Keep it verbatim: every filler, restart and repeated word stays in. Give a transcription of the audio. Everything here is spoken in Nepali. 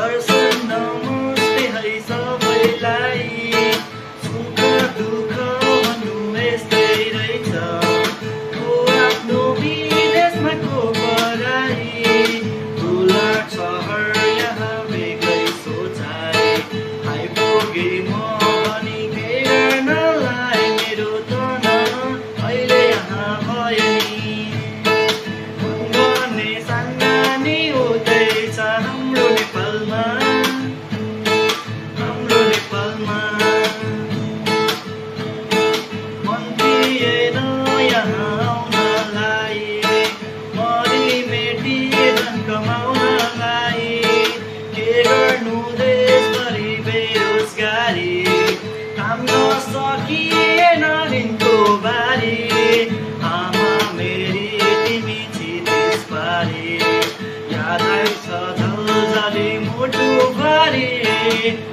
दर्शन नमस्ते है सबैलाई सुख दुःख भन्नु यस्तै रहेछ को आफ्नो विदेशमा को पराई ठुला सहर यहाँ बेग्लै सोचाइ आइपुगे म भनी के गर्नलाई मेरो तन अहिले यहाँ भयो नि गर्ने साङ्गानी हुँदैछ हाम्रो नेपालमा हाम्रो नेपालमा मन थिएन यहाँ आउनलाई मरिमेटी धन कमाउनलाई के गर्नु देशभरि बेरोजगारी काम नसकिएन दिनको बारी आमा मेरी तिमी छिरिस पारी याद आउँछ झलझली मुटु भरी